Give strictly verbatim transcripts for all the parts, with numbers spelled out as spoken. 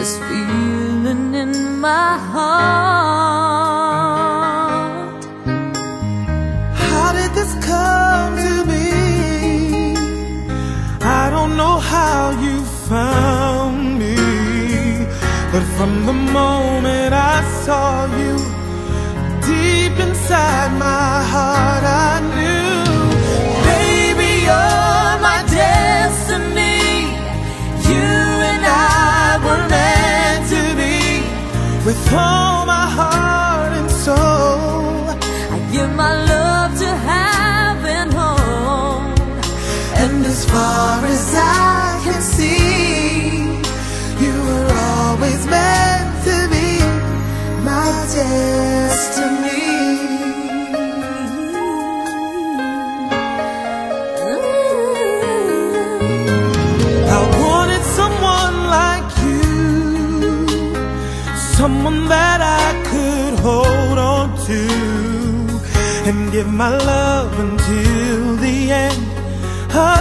this feeling in my heart. How did this come to be? I don't know how you found me, but from the moment I saw you, deep inside my heart I knew, baby, you're my destiny. You and I were meant to be. With all my heart and soul, I give my love to heaven home. and as far as I can see, you were always meant to be my destiny. I wanted someone like you, someone that I could hold on to and give my love until the end of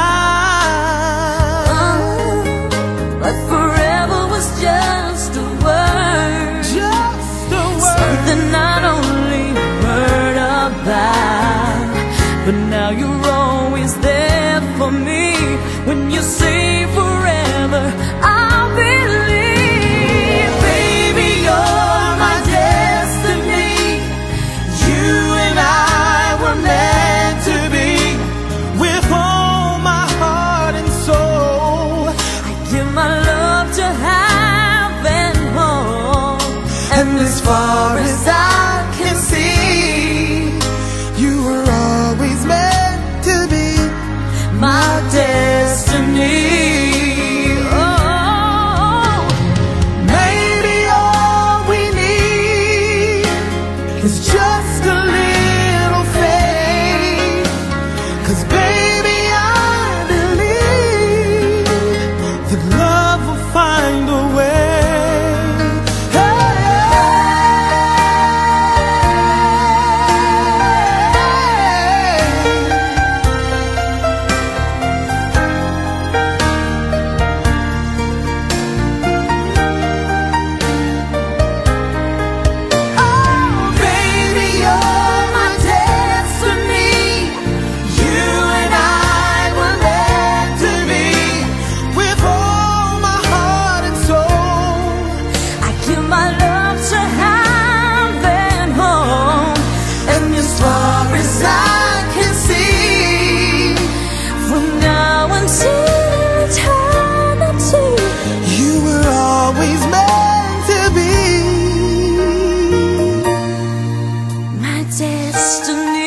time. But forever was just a word, Just a word. something not only heard about, but now you're always there for me. When you say forever, I'll believe. Baby, you're my destiny. You and I were meant to be. With all my heart and soul, I give my love to heaven home. and as far as I can see, you were always meant to be My destiny. Oh, maybe all we need is just a little faith. 'Cause baby, I believe that love will find a way. Hey. Oh, baby, you're my destiny. You and I were meant to be. With all my heart and soul, I give my love to heaven home. and as far as I can see, From now until eternity, you were always meant to be my destiny.